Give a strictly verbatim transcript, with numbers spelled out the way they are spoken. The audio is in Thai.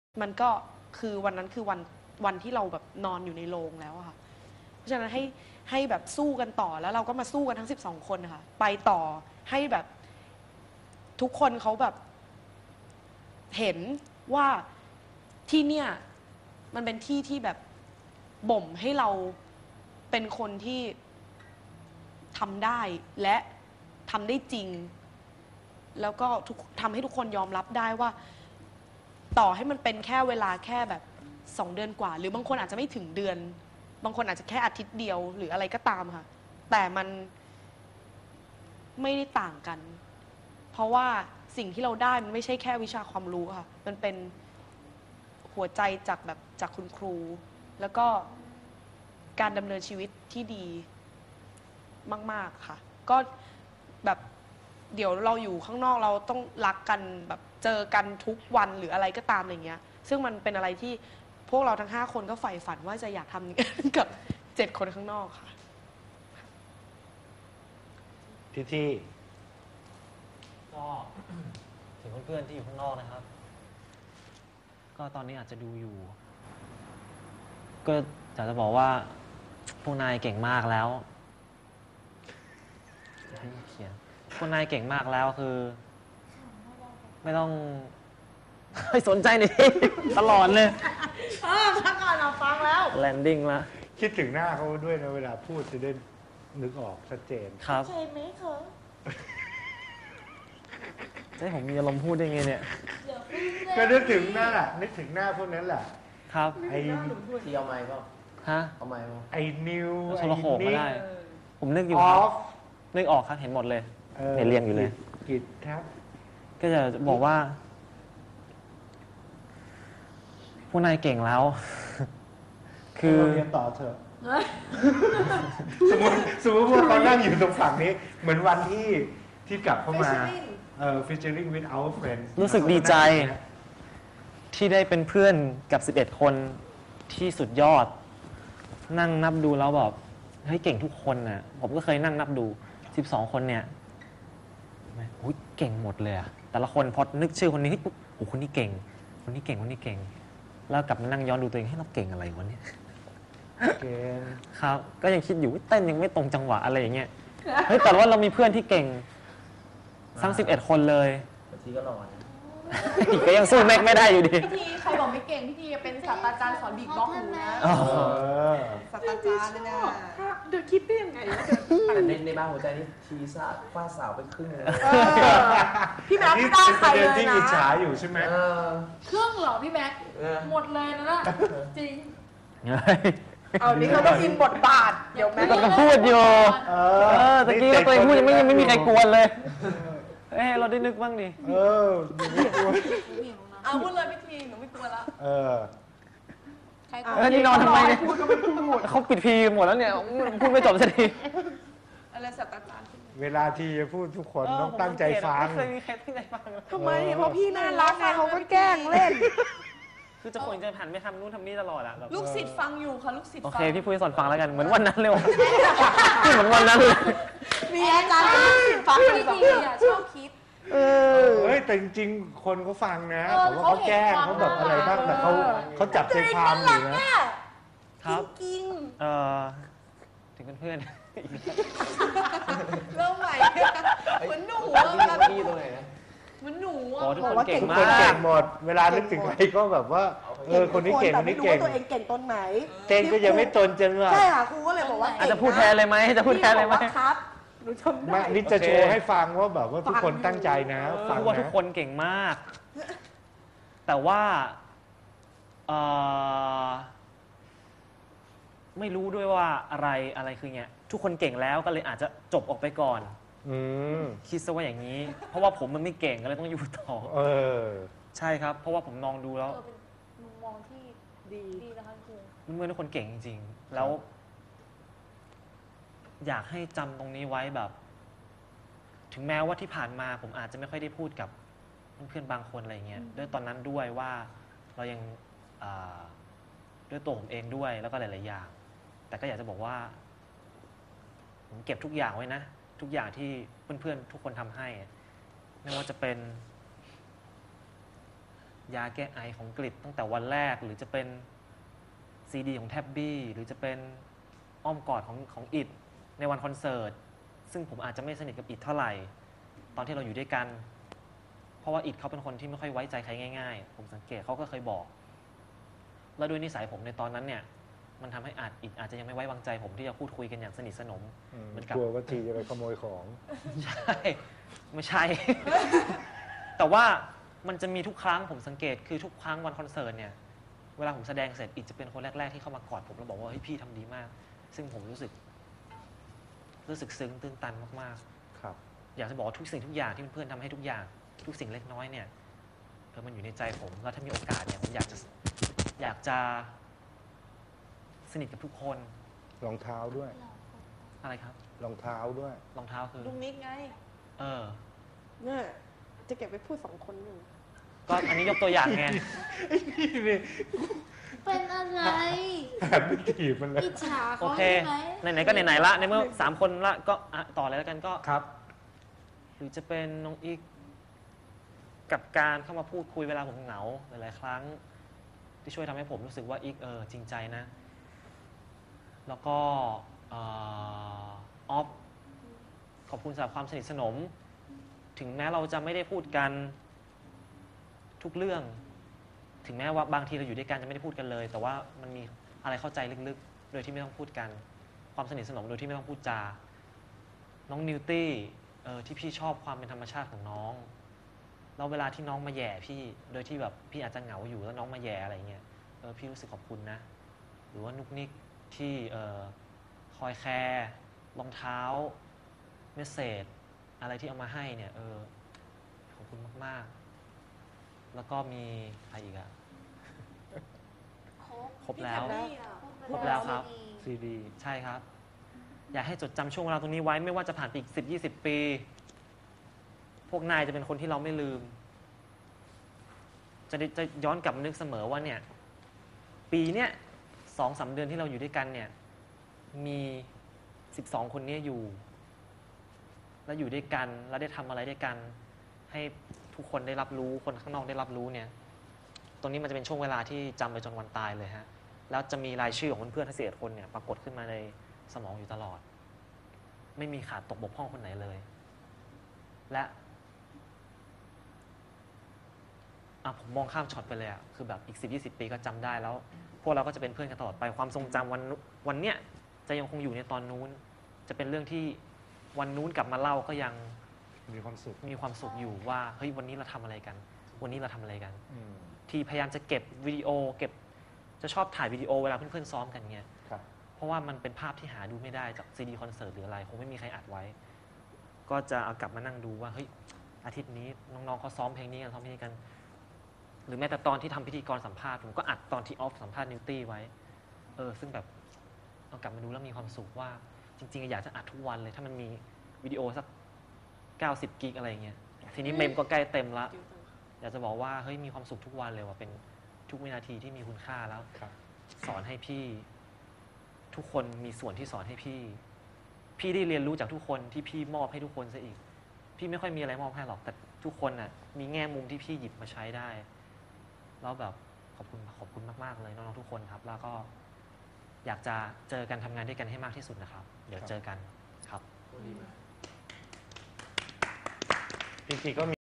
มันก็คือวันนั้นคือวันวันที่เราแบบนอนอยู่ในโรงแล้วอะค่ะเพราะฉะนั้นให้ให้แบบสู้กันต่อแล้วเราก็มาสู้กันทั้งสิบสองคนค่ะไปต่อให้แบบทุกคนเขาแบบเห็นว่าที่เนี่ยมันเป็นที่ที่แบบบ่มให้เราเป็นคนที่ทำได้และทำได้จริงแล้วก็ทำให้ทุกคนยอมรับได้ว่าต่อให้มันเป็นแค่เวลาแค่แบบสองเดือนกว่าหรือบางคนอาจจะไม่ถึงเดือนบางคนอาจจะแค่อาทิตย์เดียวหรืออะไรก็ตามค่ะแต่มันไม่ได้ต่างกันเพราะว่าสิ่งที่เราได้มันไม่ใช่แค่วิชาความรู้ค่ะมันเป็นหัวใจจากแบบจากคุณครูแล้วก็การดำเนินชีวิตที่ดีมากๆค่ะก็แบบเดี๋ยวเราอยู่ข้างนอกเราต้องรักกันแบบเจอกันทุกวันหรืออะไรก็ตามอะไรเงี้ยซึ่งมันเป็นอะไรที่พวกเราทั้งห้าคนก็ใฝ่ฝันว่าจะอยากทำกับเจ็ดคนข้างนอกค่ะที่ที่ก็ถึงเพื่อนๆที่อยู่ข้างนอกนะครับก็ตอนนี้อาจจะดูอยู่ก็อยากจะบอกว่าพวกนายเก่งมากแล้วให้เขียนพวกนายเก่งมากแล้วคือไม่ต้องไม่สนใจนี่ตลอดเลยเออพักก่อนเราฟังแล้วแลนดิ้งละคิดถึงหน้าเขาด้วยนะเวลาพูดจะได้นึกออกชัดเจนครับใช่ไหมคะให้ผมมีอารมณ์พูดได้ไงเนี่ยก็นึกถึงหน้านึกถึงหน้าพวกนั้นแหละครับไอ้ที่เอาไม้เปล่าฮะเอาไม้เปล่าไอ้นิวโทรโขงมาได้ผมนึกอยู่อคอรับฟนึกออกครับเห็นหมดเลยเห็นเรียงอยู่เลยกิจครับก็จะบอกว่าพวกนายเก่งแล้ว คือเรียนต่อเถอะสมมติสมมติว่าเขานั่งอยู่ตรงฝั่งนี้ เหมือนวันที่ที่กลับเข้ามาเอ่อ featuring with our friends รู้สึกดีใจที่ได้เป็นเพื่อนกับสิบเอ็ดคนที่สุดยอดนั่งนับดูแล้วแบบเฮ้ยเก่งทุกคนน่ะผมก็เคยนั่งนับดูสิบสองคนเนี่ยโอ้ยเก่งหมดเลยอะแต่ละคนพอนึกชื่อคนนี้ปุ๊บโอ้คนนี้เก่งคนนี้เก่งคนนี้เก่งแล้วกลับมานั่งย้อนดูตัวเองให้เราเก่งอะไรวะเนี่ยเก่งครับก็ยังคิดอยู่ว่าเต้นยังไม่ตรงจังหวะอะไรอย่างเงี้ยเฮ้ยแต่ว่าเรามีเพื่อนที่เก่งทั้งสิบเอ็ดคนเลยบางทีก็รอนะก็ยังสู้แม็กไม่ได้อยู่ดีพี่ทีใครบอกไม่เก่งพี่ทีเป็นศาสตราจารย์สอนบีบล็อกอยู่นะศาสตราจารย์นะเดี๋ยวคิดได้ยังไงแต่ในในบ้านหัวใจนี่ทีสาฟาสาวไปครึ่งเลยพี่แม็กไม่ได้ใครเลยนะที่อิจฉาอยู่ใช่ไหมเครื่องเหรอพี่แม็กหมดเลยนะจริงเอานี่เขาต้องอินบทบาทเดี๋ยวแม็กก็พูดอยู่เออตะกี้ก็ตัวเองพูดยังไม่ยังไม่มีใครกวนเลยเอ้เราได้นึกบ้างดิเออไม่กลัวเอาพูดเลยพี่ทีหนูไม่กลัวแล้วเออเออนี่นอนทำไมเนี่ยพูดก็ไม่พูดเขาปิดพีหมดแล้วเนี่ยพูดไม่จบสักทีอะไรศาสตราจารย์เวลาที่จะพูดทุกคนต้องตั้งใจฟังไม่เคยมีใครตั้งใจฟังทำไมเพราะพี่น่ารักไงเขาก็แกล้งเล่นคือจะคนจะผ่านไม่ทำนู่นทำนี่ตลอดอะลูกศิษย์ฟังอยู่ค่ะลูกศิษย์โอเคพี่พูดสอนฟังแล้วกันเหมือนวันนั้นเลยพี่เหมือนวันนั้นเลยมีอาจารย์ลูกศิษย์ฟังอยู่แบบนี้ชอบคิดเออเฮ้ยแต่จริงๆคนเขาฟังนะแต่ว่าเขาแกล้งเขาแบบอะไรบ้างแต่เขาเขาจับใจความอยู่นะครับจริงเออถึงเพื่อนเริ่มใหม่เหมือนหนูพี่ตรงไหนนะเหมือนหนูอ่ะทุกคนเก่งมากทุกคนเก่งหมดเวลานึกถึงใครก็แบบว่าเออคนนี้เก่งคนนี้เก่งตัวเองเก่งตรงไหนเก่งก็ยังไม่ตนจังหวะใช่ค่ะครูก็เลยบอกว่าอาจจะพูดแทนเลยไหมจะพูดแทนเลยไหมครับหนูทำได้นี่จะโชว์ให้ฟังว่าแบบว่าทุกคนตั้งใจนะฟังว่าทุกคนเก่งมากแต่ว่าไม่รู้ด้วยว่าอะไรอะไรคือเงี้ยทุกคนเก่งแล้วก็เลยอาจจะจบออกไปก่อนคิดซะว่าอย่างนี้เพราะว่าผมมันไม่เก่งก็เลยต้องอยู่ต่อเออใช่ครับเพราะว่าผมมองดูแล้วมุมมองที่ดีดีนะคะครูเมื่อทุกคนเก่งจริงๆแล้วอยากให้จำตรงนี้ไว้แบบถึงแม้ว่าที่ผ่านมาผมอาจจะไม่ค่อยได้พูดกับเพื่อนๆบางคนอะไรเงี้ยด้วยตอนนั้นด้วยว่าเรายังด้วยตัวผมเองด้วยแล้วก็หลายๆอย่างแต่ก็อยากจะบอกว่าผมเก็บทุกอย่างไว้นะทุกอย่างที่เพื่อนๆทุกคนทำให้ไม่ว่าจะเป็นยาแก้ไอของกริดตั้งแต่วันแรกหรือจะเป็นซีดีของแท็บบี้หรือจะเป็นอ้อมกอดของของอิดในวันคอนเสิร์ตซึ่งผมอาจจะไม่สนิทกับอิดเท่าไหร่ตอนที่เราอยู่ด้วยกันเพราะว่าอิดเขาเป็นคนที่ไม่ค่อยไว้ใจใครง่ายๆผมสังเกตเขาก็เคยบอกแล้วด้วยนิสัยผมในตอนนั้นเนี่ยมันทำให้อาจอิดอาจจะยังไม่ไว้วางใจผมที่จะพูดคุยกันอย่างสนิทสนมอืมเหมือนกับกลัวว่าทีจะไปขโมยของใช่ไม่ใช่ แต่ว่ามันจะมีทุกครั้งผมสังเกตคือทุกครั้งวันคอนเสิร์ตเนี่ยเวลาผมแสดงเสร็จอิดจะเป็นคนแรกๆที่เข้ามากอดผมแล้วบอกว่าเฮ้ยพี่ทำดีมาก ซึ่งผมรู้สึกรู้สึกซึ้งตื้นตันมากครับๆ อยากจะบอกว่าทุกสิ่งทุกอย่างที่เพื่อนๆทำให้ทุกอย่างทุกสิ่งเล็กน้อยเนี่ยเออมันอยู่ในใจผมแล้วถ้ามีโอกาสเนี่ยผมอยากจะอยากจะสนิทกับทุกคนรองเท้าด้วยอะไรครับรองเท้าด้วยรองเท้าคือลุงนิกไงเออเนี่ยจะเก็บไปพูดสองคนอยู่ก็อันนี้ยกตัวอย่างไงนี่นี่เป็นอะไรแอบไปถีบมันเลยอิจฉาโอเขาเคใช่ไหมไหนๆก็ไหนๆละในเมื่อสามคนละก็อ่ะต่อเลยแล้วกันก็ครับหรือจะเป็นน้องอีกกับการเข้ามาพูดคุยเวลาผมเหงาหลายๆครั้ง ที่ช่วยทำให้ผมรู้สึกว่าอีกเออจริงใจนะ แล้วก็เออออฟขอบคุณสำหรับความสนิทสนม ถึงแม้เราจะไม่ได้พูดกันทุกเรื่อง ถึงแม้ว่าบางทีเราอยู่ด้วยกันจะไม่ได้พูดกันเลย แต่ว่ามันมีอะไรเข้าใจลึกๆ โดยที่ไม่ต้องพูดกัน ความสนิทสนมโดยที่ไม่ต้องพูดจา น้องนิวตี้เออที่พี่ชอบความเป็นธรรมชาติของน้องแล้วเวลาที่น้องมาแย่พี่โดยที่แบบพี่อาจจะเหงาอยู่แล้วน้องมาแย่อะไรเงี้ยเออพี่รู้สึกขอบคุณนะ หรือว่านุกนิกที่เออคอยแคร์รองเท้าเมสเซจอะไรที่เอามาให้เนี่ยเออขอบคุณมากๆ แล้วก็มีอะไรอีกอะ ครบแล้ว ครบแล้วครับซีดีใช่ครับ อยากให้จดจำช่วงเวลาตรงนี้ไว้ไม่ว่าจะผ่านไปอีกสิบยี่สิบปี พวกนายจะเป็นคนที่เราไม่ลืม จะได้จะย้อนกลับมานึกเสมอว่าเนี่ย ปีเนี้ยสองสามเดือนที่เราอยู่ด้วยกันเนี่ย มีสิบสองคนนี้อยู่ แล้วอยู่ด้วยกัน แล้วได้ทำอะไรด้วยกัน ให้ทุกคนได้รับรู้คนข้างนอกได้รับรู้เนี่ย ตรงนี้มันจะเป็นช่วงเวลาที่จำไปจนวันตายเลยฮะ แล้วจะมีรายชื่อของเพื่อนๆทั้งสิบเอ็ดคนเนี่ยปรากฏขึ้นมาในสมองอยู่ตลอด ไม่มีขาดตกบกพร่องคนไหนเลย และอ่ะผมมองข้ามช็อตไปเลยอะคือแบบอีกสิบยี่สิบปีก็จำได้แล้ว พวกเราก็จะเป็นเพื่อนกันตลอดไปความทรงจำวันนุวันเนี้ยจะยังคงอยู่ในตอนนู้น จะเป็นเรื่องที่วันนู้นกลับมาเล่าก็ยังมีความสุขมีความสุขอยู่ว่าเฮ้ยวันนี้เราทำอะไรกัน วันนี้เราทำอะไรกันอืมที่พยายามจะเก็บวิดีโอ เก็บจะชอบถ่ายวิดีโอเวลาเพื่อนๆซ้อมกันเงี้ยครับเพราะว่ามันเป็นภาพที่หาดูไม่ได้จากซีดีคอนเสิร์ตหรืออะไรคงไม่มีใครอัดไว้ ก็จะเอากลับมานั่งดูว่าเฮ้ยอาทิตย์นี้น้องๆเขาซ้อมเพลงนี้กันซ้อมเพลงนี้กัน หรือแม้แต่ตอนที่ทำพิธีกรสัมภาษณ์ผมก็อัดตอนที่ออฟสัมภาษณ์นิวตี้ไว้เออซึ่งแบบเอากลับมาดูแล้วมีความสุขว่าจริงๆอยากจะอัดทุกวันเลยถ้ามันมีวิดีโอสักเก้าสิบกิกอะไรเงี้ยทีนี้เมมก็ใกล้เต็มละอยากจะบอกว่าเฮ้ยมีความสุขทุกวันเลยว่าเป็นทุกวินาทีที่มีคุณค่าแล้วครับสอนให้พี่ ทุกคนมีส่วนที่สอนให้พี่ พี่ได้เรียนรู้จากทุกคนที่พี่มอบให้ทุกคนซะอีก พี่ไม่ค่อยมีอะไรมอบให้หรอกแต่ทุกคนน่ะมีแง่มุมที่พี่หยิบมาใช้ได้ แล้วแบบขอบคุณขอบคุณมากๆเลยน้องๆทุกคนครับ แล้วก็อยากจะเจอกันทำงานด้วยกันให้มากที่สุดนะครับ เดี๋ยวเจอกันครับจริงๆก็มี